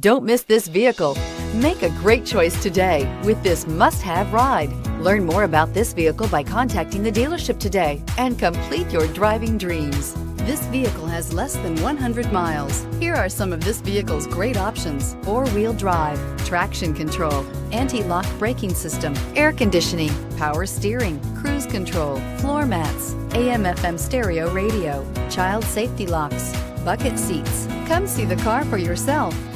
Don't miss this vehicle. Make a great choice today with this must-have ride. Learn more about this vehicle by contacting the dealership today and complete your driving dreams. This vehicle has less than 100 miles. Here are some of this vehicle's great options: four-wheel drive, traction control, anti-lock braking system, air conditioning, power steering, cruise control, floor mats, AM/FM stereo radio, child safety locks, bucket seats. Come see the car for yourself.